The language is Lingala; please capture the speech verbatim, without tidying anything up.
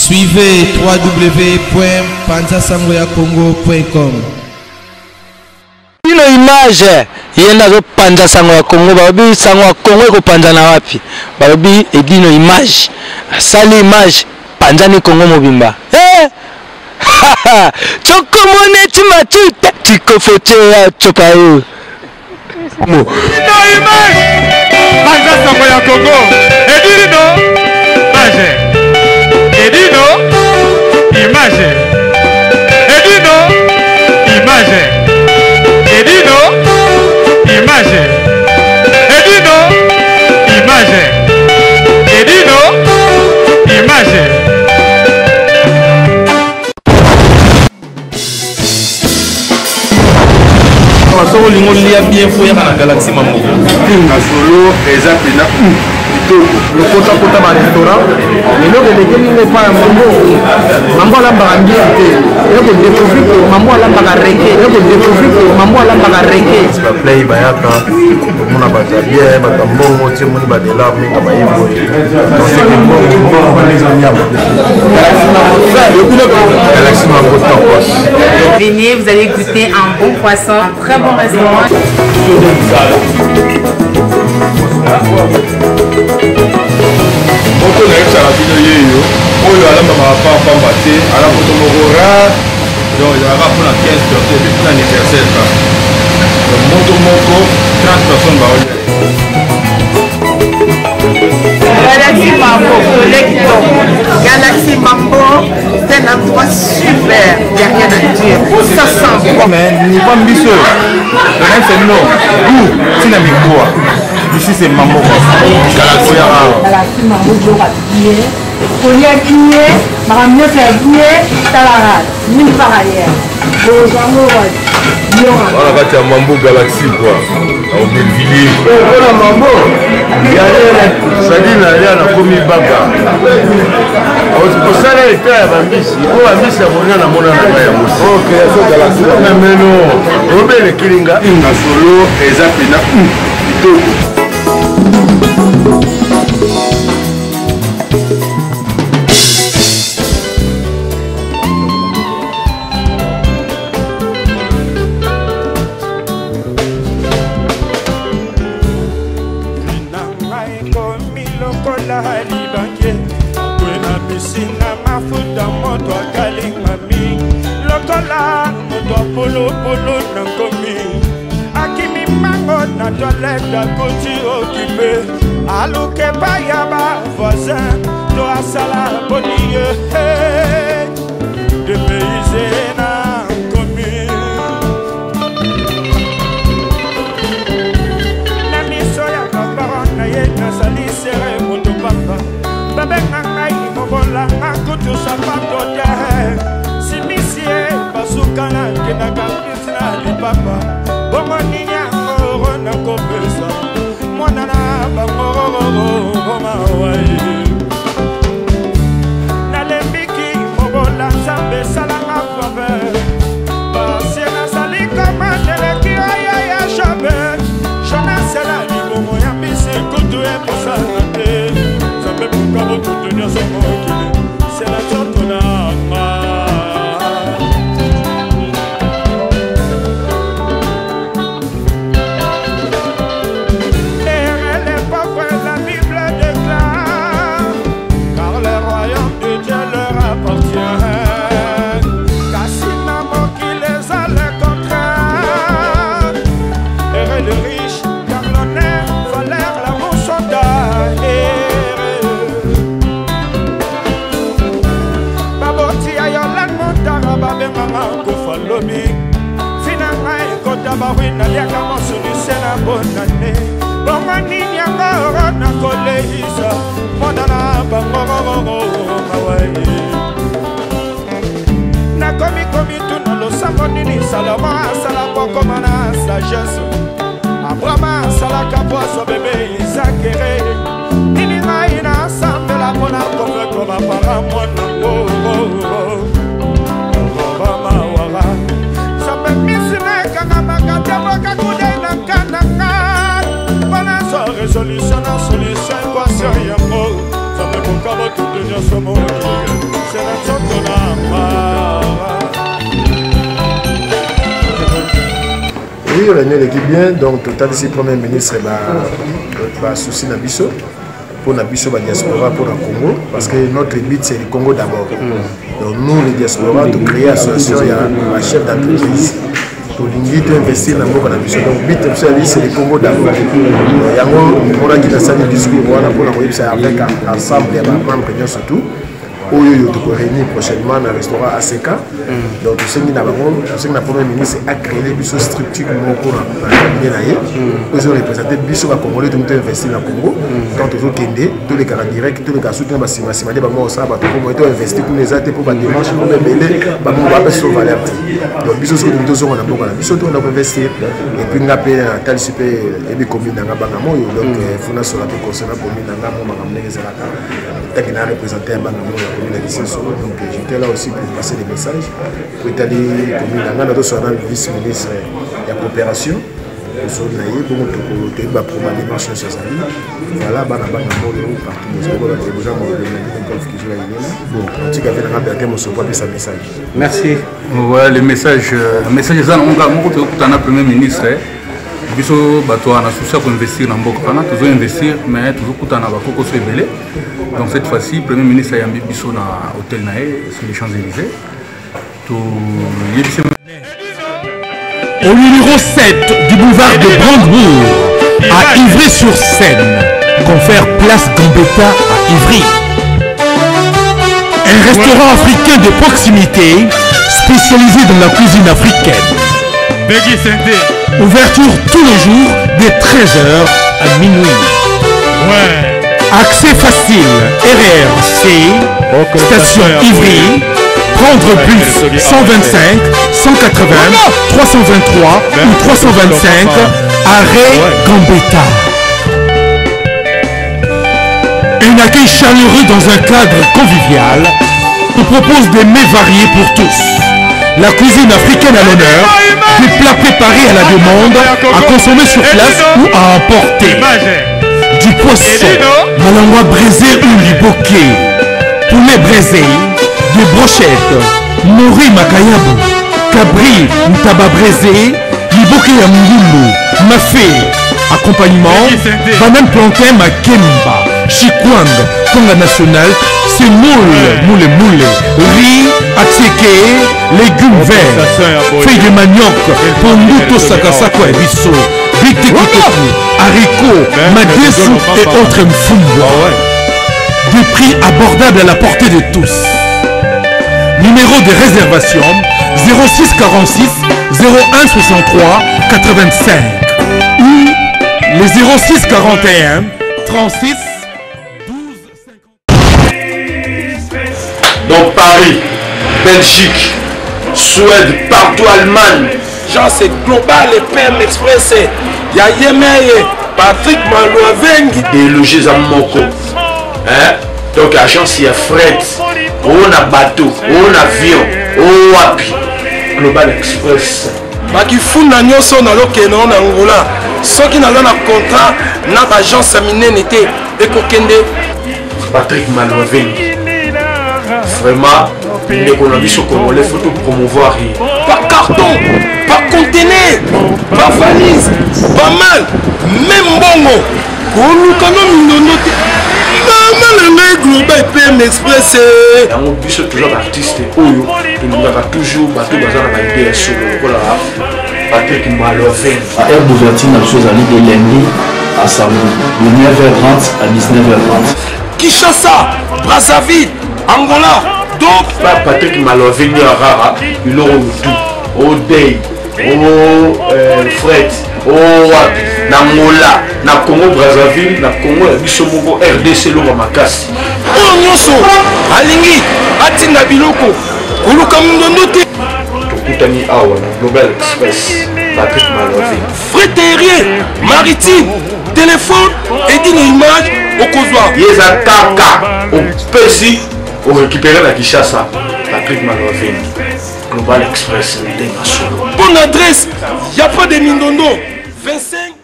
Suivez w w w point panza sango ya congo point com. Ino image yenda zo panza sango ya Congo babi sango ya Congo ko panza na wapi babi edino image sali image panza ni Congo mobimba eh choko mone timatuta tikofote ya chopayo mo ino image panza sango ya Congo edino image edino image edino image edino image edino image edino image solo lingo lia bien fouillé dans la galaxie Mambo na solo exemple na le kota kota ba restaurant mais le que les pas Mambo Mambo la barangi et que découvrir Mambo la bagareke et que découvrir Mambo la bagareke c'est pas play bayaka mona baza bien batambo ti moni ba de la minga ba yebo donc c'est que bon bon les amis Galaxie Mambo topos. Venez, vous allez goûter un bon poisson, un très bon restaurant. Moko na yebisa bino yeyo oyo alambaka pamba te ala moto moko rare donc ezalaka mpona quinze personnes epi mpona anniversaire ka donc moto moko trente personnes baolia Galaxie Mambo, Galaxie Mambo, c'est un endroit super, il n'y a rien à dire, ça sent bon. Mais ni pas ambitieux, le même c'est non, où c'est la micro, ici c'est Mambo, Galaxie Mambo. Galaxie Mambo, je vais habiller, pour y habiller, je vais mieux faire habiller, ça la rate, nulle part ailleurs. Voilà, quand tu as Mambo Galaxie quoi, au Belvilliers. Voilà Mambo, c'est-à-dire qu'il y a un commis baga. Pour ça, il y a un bambisi. Il y a un bambisi à mon nom, mon nom. Ok, c'est Galaxie. Mais non, au bel Kilinga, il y a solo, et Zapina, polo polo nangomi akimi mango na toilette à côté occupé alouke bayaba voisin to asala boniye de pays na commis na miso ya kabaron na ye na sali sere moto papa babe ngai mobola ngakutu sapato de simisie basukana kena kapisa li papa bongo ninyango na kopesa mwana na bango mawai na lembiki mobola zambe salanga kwabe basena sali kama teleki aya ya shabe shona sela li bongo ya bisi kutu e posante zambe bukabo tutu nyoso mokile sela totona ma Bawina liaka mosuni sena bonane bongani nyanga na koleisa modana bango mawai na komi komi tu na lo sambo nini salama sala poko mana sagesse abrama sala kaposo bébé Zakere nini ngai na sambe la bona kofe koma para mwana oh oh oh Obama wala sambe misine solution, solution, équation, yango. Ça me compare tout de nous sommes oui, réunion l'équipe bien. Donc, total ici, Premier ministre, va souci Nabiso pour Nabiso, la diaspora pour le Congo. Parce que notre but, c'est le Congo d'abord. Donc, nous, les diasporas, de créer l'association, il y a un chef d'entreprise. Pour investir dans le Nabiso. Donc, le but, c'est le Congo d'abord. Il y a un discours pour avec ensemble, il y a un membre surtout. Où il y réunir prochainement dans le restaurant A C K. Donc, ce qui est le Premier ministre a créé une structure pour le cabinet. Ils ont représenté le Congolais qui ont investi dans le Congo. Quand ils ont Kende, tous les cas directs, tous les cas soutenus, ils ont investi pour les athées, pour les démarches, pour les bélés, pour les sauver. Donc, ils ont investi. Et puis, on a payé un tel super et communes dans la Banamo. Donc, il faut que la commune dans la commune qui a représenté un Banamo. Donc j'étais là aussi pour passer des messages pour étaler comme il sur le vice-ministre de la coopération pour son naïe pour notre côté pour ma démarche sur sa vie voilà bana bana molo partout parce que voilà les gens m'ont donné une conf qui joue là bon en tout cas avec la rapide mon support et sa message merci ouais le message le message ça on va mon côté au premier ministre biso bato na souci pour investir dans mboka kana toujours investir mais toujours kutana ba koko so ebele. Donc cette fois-ci, le Premier ministre a yambi biso na hôtel naé sur les Champs-Élysées. Au numéro sept du boulevard de Brandebourg, à Ivry-sur-Seine, confère place Gambetta à Ivry. Un restaurant africain de proximité spécialisé dans la cuisine africaine. Ouverture tous les jours de treize heures à minuit. Ouais. Accès facile, R R C, station Ivry, prendre bus cent vingt-cinq, cent quatre-vingts, trois cent vingt-trois ou trois cent vingt-cinq, arrêt Gambetta. Un accueil chaleureux dans un cadre convivial nous propose des mets variés pour tous. La cuisine africaine à l'honneur, des plats préparés à la demande, à consommer sur place ou à emporter. Du poisson, malangwa braisé ou liboké, poulet braisé, des brochettes, mori makayabu, cabri ou tabac braisé, liboké ya mungulu, mafé, accompagnement, banane plantain makemba, chikwang, konga national, c'est moule, moule moule, riz, atseke, légumes verts, feuilles de manioc, ponduto sakasako et bisso, bitekiteku, haricots, madesu et autres mfumwa. Des prix abordables à la portée de tous. Numéro de réservation zéro six quarante-six zéro un soixante-trois quatre-vingt-cinq ou les zéro six quarante et un trente-six douze cinquante. Donc Paris, Belgique, Suède, partout Allemagne. Genre c'est global et P M Express. Il y a Yemeye, Patrick Malouavengi et le Gézamoko. Hein? Donc agence il y a fret, on a bateau, on a avion, on a wapi. Global Express. Baki funda nyoso na lokeno na Angola. Soki na na contrat na agence minene était ekokende Patrick Malouavengi. Vraiment, l'économie sur Congolais, il faut promouvoir. Par carton, par conteneur, par valise, pas mal, même bongo. Global P M Express. On puisse toujours artiste, Oyo, nous avons toujours bateau dans la idée sur le Patrick Malouavengi. À Air Bouvertine, la chose allée de lundi à samedi, de neuf heures trente à dix-neuf heures trente. Kinshasa, Brazzaville, Angola. Donc, Patrick Malouavengi à Rara, il aura tout. Au Day, au Fred, au Wapi, na Angola, na Congo Brazzaville, na Congo Bisomoko, R D C Loma Makasi. Oh Nyoso, Alingi, Atina Biloko, Kuluka Mundonote. Tokutani Awa, Global Express, Patrick Malouavengi. Frais terrier, maritime, téléphone, et une image au Kozwa. Yeza Kaka, au Pessi. Pour récupérer la Kinshasa, Patrick Malouavengi, Global Express, Bonne adresse, il n'y a pas de Mindondo. vingt-cinq